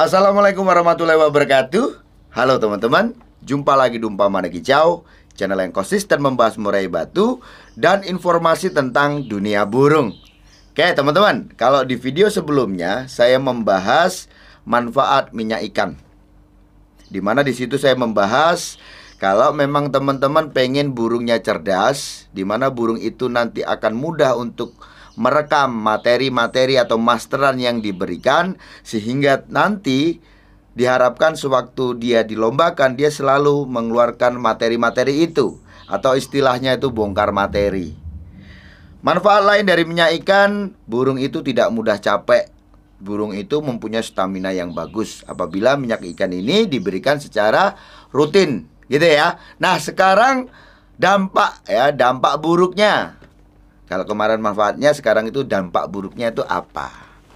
Assalamualaikum warahmatullahi wabarakatuh. Halo teman-teman, jumpa lagi di Umpama Hijau, channel yang konsisten membahas murai batu dan informasi tentang dunia burung. Oke teman-teman, kalau di video sebelumnya saya membahas manfaat minyak ikan, dimana di situ saya membahas kalau memang teman-teman pengen burungnya cerdas, dimana burung itu nanti akan mudah untuk merekam materi-materi atau masteran yang diberikan, sehingga nanti diharapkan sewaktu dia dilombakan dia selalu mengeluarkan materi-materi itu, atau istilahnya itu bongkar materi. Manfaat lain dari minyak ikan, burung itu tidak mudah capek. Burung itu mempunyai stamina yang bagus apabila minyak ikan ini diberikan secara rutin, gitu ya. Nah, sekarang dampak buruknya. Kalau kemarin manfaatnya, sekarang itu dampak buruknya itu apa?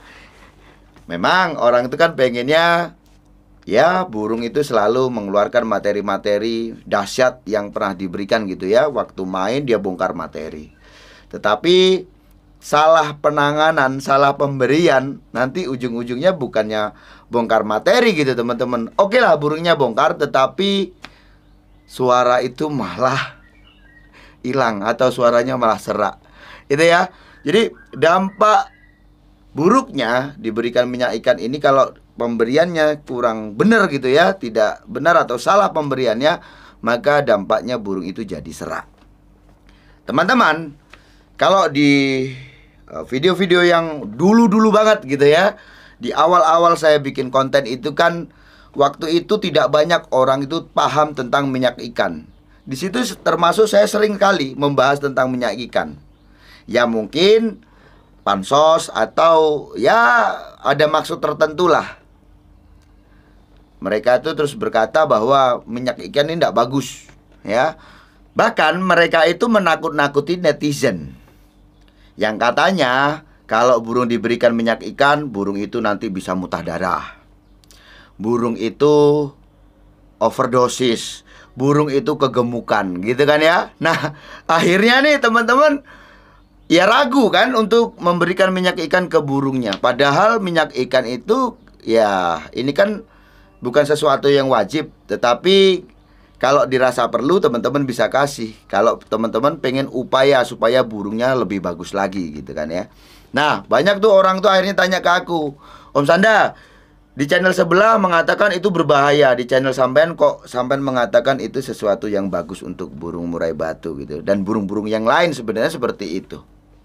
Memang orang itu kan pengennya ya burung itu selalu mengeluarkan materi-materi dahsyat yang pernah diberikan gitu ya. Waktu main dia bongkar materi. Tetapi salah penanganan, salah pemberian, nanti ujung-ujungnya bukannya bongkar materi gitu teman-teman. Oke lah burungnya bongkar, tetapi suara itu malah hilang atau suaranya malah serak. Itu ya. Jadi dampak buruknya diberikan minyak ikan ini kalau pemberiannya kurang benar gitu ya, tidak benar atau salah pemberiannya, maka dampaknya burung itu jadi serak. Teman-teman, kalau di video-video yang dulu-dulu banget gitu ya, di awal-awal saya bikin konten itu kan waktu itu tidak banyak orang itu paham tentang minyak ikan. Di situ termasuk saya sering kali membahas tentang minyak ikan. Ya mungkin pansos atau ya ada maksud tertentu lah. Mereka itu terus berkata bahwa minyak ikan ini tidak bagus ya. Bahkan mereka itu menakut-nakuti netizen yang katanya kalau burung diberikan minyak ikan, burung itu nanti bisa muntah darah, burung itu overdosis, burung itu kegemukan, gitu kan ya. Nah, akhirnya nih teman-teman ya ragu kan untuk memberikan minyak ikan ke burungnya. Padahal minyak ikan itu ya ini kan bukan sesuatu yang wajib, tetapi kalau dirasa perlu teman-teman bisa kasih. Kalau teman-teman pengen upaya supaya burungnya lebih bagus lagi gitu kan ya. Nah, banyak tuh orang tuh akhirnya tanya ke aku, Om Sanda, di channel sebelah mengatakan itu berbahaya, di channel sampean kok sampean mengatakan itu sesuatu yang bagus untuk burung murai batu gitu, dan burung-burung yang lain sebenarnya seperti itu.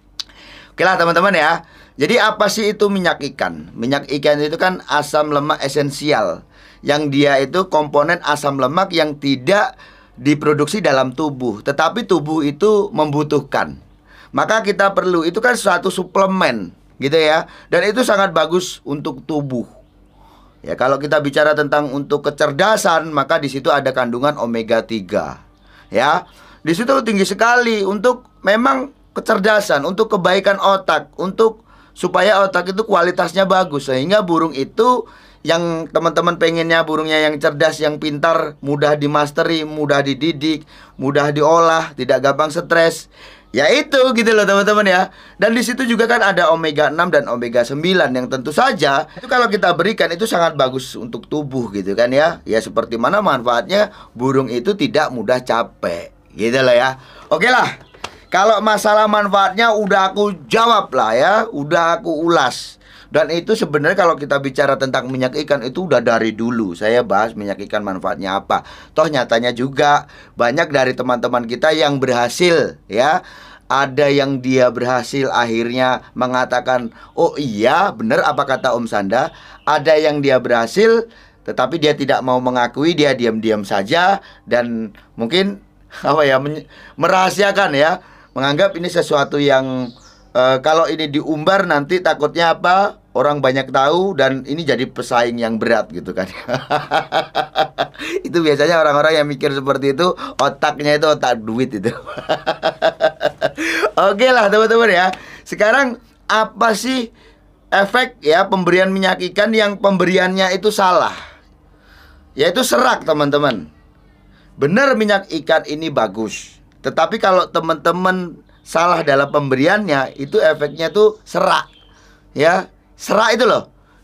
Oke lah teman-teman ya. Jadi apa sih itu minyak ikan? Minyak ikan itu kan asam lemak esensial, yang dia itu komponen asam lemak yang tidak diproduksi dalam tubuh, tetapi tubuh itu membutuhkan. Maka kita perlu, itu kan suatu suplemen gitu ya. Dan itu sangat bagus untuk tubuh. Ya, kalau kita bicara tentang untuk kecerdasan, maka di situ ada kandungan omega 3. Ya. Di situ tinggi sekali untuk memang kecerdasan, untuk kebaikan otak, untuk supaya otak itu kualitasnya bagus, sehingga burung itu yang teman-teman pengennya burungnya yang cerdas, yang pintar, mudah dimasteri, mudah dididik, mudah diolah, tidak gampang stres. Ya itu gitu loh teman-teman ya. Dan di situ juga kan ada omega 6 dan omega 9 yang tentu saja itu kalau kita berikan itu sangat bagus untuk tubuh gitu kan ya. Ya seperti mana manfaatnya burung itu tidak mudah capek gitu loh ya. Oke lah. Kalau masalah manfaatnya udah aku jawab lah ya, udah aku ulas. Dan itu sebenarnya kalau kita bicara tentang minyak ikan itu udah dari dulu saya bahas minyak ikan manfaatnya apa. Toh nyatanya juga banyak dari teman-teman kita yang berhasil ya. Ada yang dia berhasil akhirnya mengatakan, oh iya bener apa kata Om Sanda. Ada yang dia berhasil tetapi dia tidak mau mengakui, dia diam-diam saja. Dan mungkin merahasiakan ya, menganggap ini sesuatu yang kalau ini diumbar nanti takutnya apa? Orang banyak tahu dan ini jadi pesaing yang berat gitu kan. Itu biasanya orang-orang yang mikir seperti itu otaknya itu otak duit itu. Oke lah teman-teman ya. Sekarang apa sih efek ya pemberian minyak ikan yang pemberiannya itu salah? Yaitu serak teman-teman. Benar minyak ikan ini bagus, tetapi kalau teman-teman salah dalam pemberiannya, itu efeknya tuh serak. Ya, serak itu loh.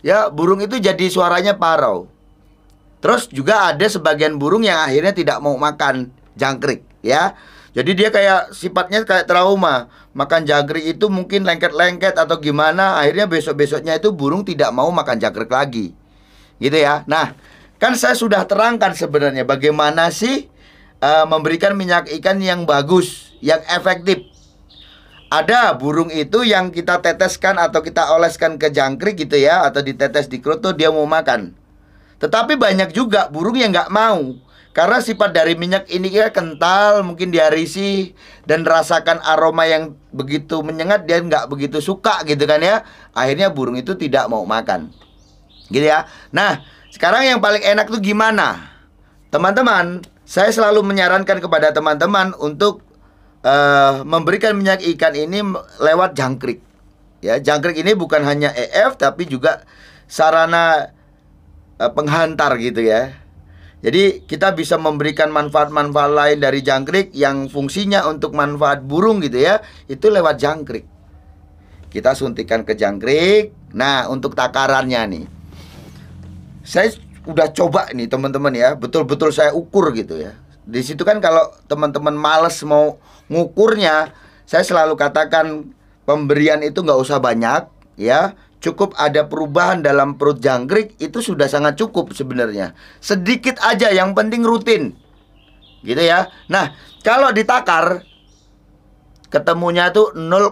ya burung itu jadi suaranya parau. Terus juga ada sebagian burung yang akhirnya tidak mau makan jangkrik, ya. Jadi dia kayak sifatnya kayak trauma. Makan jangkrik itu mungkin lengket-lengket atau gimana, akhirnya besok-besoknya itu burung tidak mau makan jangkrik lagi. Gitu ya. Nah, kan saya sudah terangkan sebenarnya bagaimana sih memberikan minyak ikan yang bagus, yang efektif. Ada burung itu yang kita teteskan atau kita oleskan ke jangkrik gitu ya, atau ditetes di kroto, dia mau makan. Tetapi banyak juga burung yang nggak mau, karena sifat dari minyak ini ya kental, mungkin dia risih dan rasakan aroma yang begitu menyengat, dia nggak begitu suka gitu kan ya. Akhirnya burung itu tidak mau makan, gitu ya. Nah, sekarang yang paling enak tuh gimana? Teman-teman, saya selalu menyarankan kepada teman-teman untuk memberikan minyak ikan ini lewat jangkrik. Ya, jangkrik ini bukan hanya EF tapi juga sarana penghantar gitu ya. Jadi kita bisa memberikan manfaat-manfaat lain dari jangkrik yang fungsinya untuk manfaat burung gitu ya. Itu lewat jangkrik. Kita suntikan ke jangkrik. Nah, untuk takarannya nih, saya udah coba nih teman-teman ya, betul-betul saya ukur gitu ya. Di situ kan kalau teman-teman males mau ngukurnya, saya selalu katakan pemberian itu nggak usah banyak ya. Cukup ada perubahan dalam perut jangkrik itu sudah sangat cukup sebenarnya. Sedikit aja, yang penting rutin. Gitu ya. Nah, kalau ditakar ketemunya tuh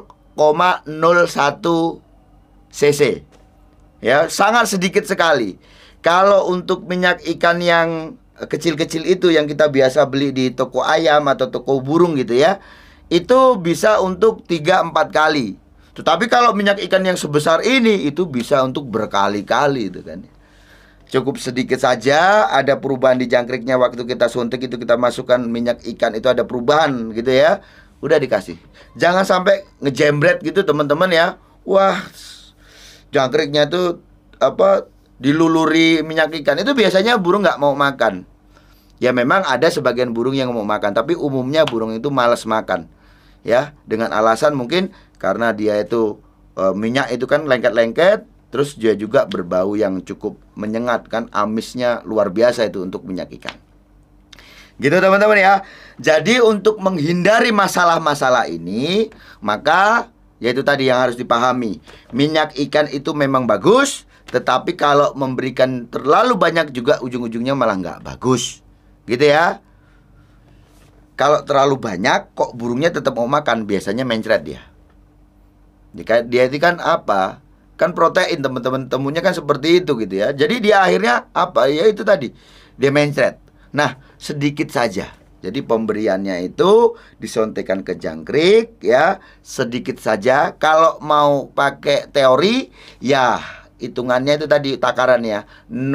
0,01 cc. Ya, sangat sedikit sekali. Kalau untuk minyak ikan yang kecil-kecil itu yang kita biasa beli di toko ayam atau toko burung gitu ya, itu bisa untuk 3-4 kali. Tetapi kalau minyak ikan yang sebesar ini itu bisa untuk berkali-kali itu kan. Cukup sedikit saja ada perubahan di jangkriknya, waktu kita suntik itu kita masukkan minyak ikan itu ada perubahan gitu ya. Udah dikasih. Jangan sampai ngejembret gitu teman-teman ya. Wah, jangkriknya tuh diluluri minyak ikan, itu biasanya burung nggak mau makan. Ya memang ada sebagian burung yang mau makan, tapi umumnya burung itu malas makan. Ya, dengan alasan mungkin karena dia itu minyak itu kan lengket-lengket, terus dia juga berbau yang cukup menyengat kan, amisnya luar biasa itu untuk minyak ikan. Gitu teman-teman ya. Jadi untuk menghindari masalah-masalah ini, maka yaitu tadi yang harus dipahami, minyak ikan itu memang bagus, tetapi kalau memberikan terlalu banyak juga ujung-ujungnya malah nggak bagus. Gitu ya. Kalau terlalu banyak kok burungnya tetap mau makan, biasanya mencret dia. Dia itu kan apa? Kan protein teman-teman, temunya kan seperti itu gitu ya. Jadi dia akhirnya apa? Ya itu tadi, dia mencret. Nah, sedikit saja. Jadi pemberiannya itu disontekan ke jangkrik ya, sedikit saja. Kalau mau pakai teori ya hitungannya itu tadi takarannya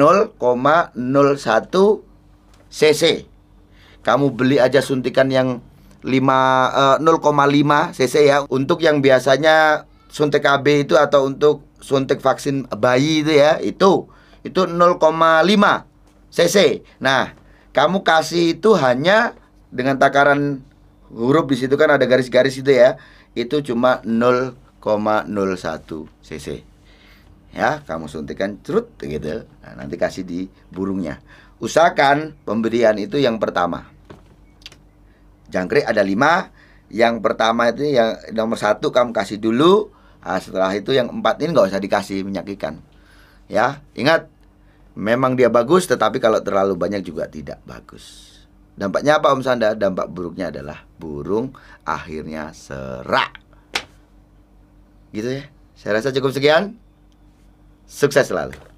0,01 cc. Kamu beli aja suntikan yang 0,5 cc ya. Untuk yang biasanya suntik KB itu atau untuk suntik vaksin bayi itu ya, itu 0,5 cc. Nah, kamu kasih itu hanya dengan takaran huruf di situ kan ada garis-garis itu ya. Itu cuma 0,01 cc. Ya, kamu suntikan cerut gitu. Nah, nanti kasih di burungnya. Usahakan pemberian itu yang pertama. Jangkrik ada 5. Yang pertama itu yang nomor 1 kamu kasih dulu. Nah, setelah itu yang 4 ini nggak usah dikasih minyak ikan. Ya, ingat, memang dia bagus, tetapi kalau terlalu banyak juga tidak bagus. Dampaknya apa Om Sanda? Dampak buruknya adalah burung akhirnya serak. Gitu ya. Saya rasa cukup sekian. Sukses selalu.